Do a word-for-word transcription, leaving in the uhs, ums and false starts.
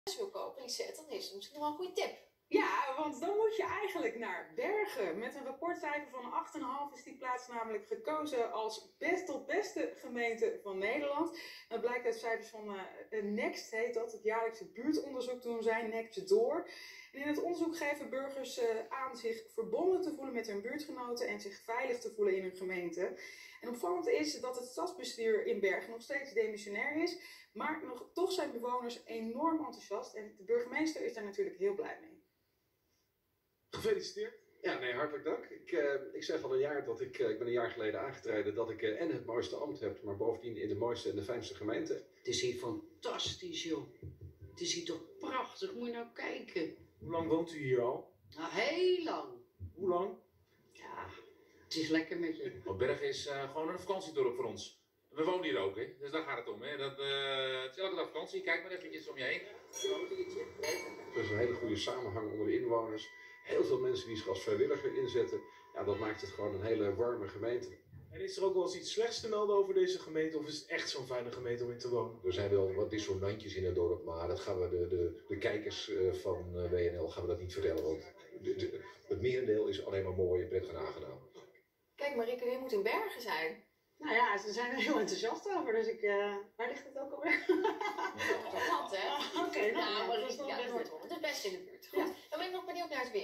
wil kopen, Lisette, dan is het misschien wel een goede tip. Ja, want dan moet je eigenlijk naar Bergen. Met een rapportcijfer van acht komma vijf is die plaats namelijk gekozen als best tot beste gemeente van Nederland. Dat blijkt uit cijfers van uh, Next, heet dat, het jaarlijkse buurtonderzoek toen zij, Next door. En in het onderzoek geven burgers uh, aan zich verbonden te voelen met hun buurtgenoten en zich veilig te voelen in hun gemeente. En opvallend is dat het stadsbestuur in Bergen nog steeds demissionair is, maar nog, toch zijn bewoners enorm enthousiast en de burgemeester is daar natuurlijk heel blij mee. Gefeliciteerd. Ja, nee, hartelijk dank. Ik, uh, ik zeg al een jaar dat ik, uh, ik ben een jaar geleden aangetreden dat ik uh, en het mooiste ambt heb, maar bovendien in de mooiste en de fijnste gemeente. Het is hier fantastisch, joh. Het is hier toch prachtig, moet je nou kijken. Hoe lang woont u hier al? Nou, heel lang. Hoe lang? Ja, het is lekker met je. Want Bergen is uh, gewoon een vakantiedorp voor ons. We wonen hier ook, hè? Dus daar gaat het om. Hè? Dat, uh, het is elke dag vakantie. Kijk maar eventjes om je heen. Er is een hele goede samenhang onder de inwoners. Heel veel mensen die zich als vrijwilliger inzetten. Ja, dat maakt het gewoon een hele warme gemeente. En is er ook wel eens iets slechts te melden over deze gemeente? Of is het echt zo'n fijne gemeente om in te wonen? Er zijn wel wat dissonantjes in het dorp, maar dat gaan we de, de, de kijkers van W N L gaan we dat niet vertellen. Want de, de, het merendeel is alleen maar mooi en prettig en aangenaam. Kijk Marieke, je moet in Bergen zijn. Nou ja, ze zijn er heel enthousiast over, dus ik... Uh, waar ligt het ook alweer? Wat, hè? Oké, okay, nou, ja, ja, maar dat is wel ja, best... het is best in de buurt. Goed, ja. Dan ben ik nog benieuwd naar het weer.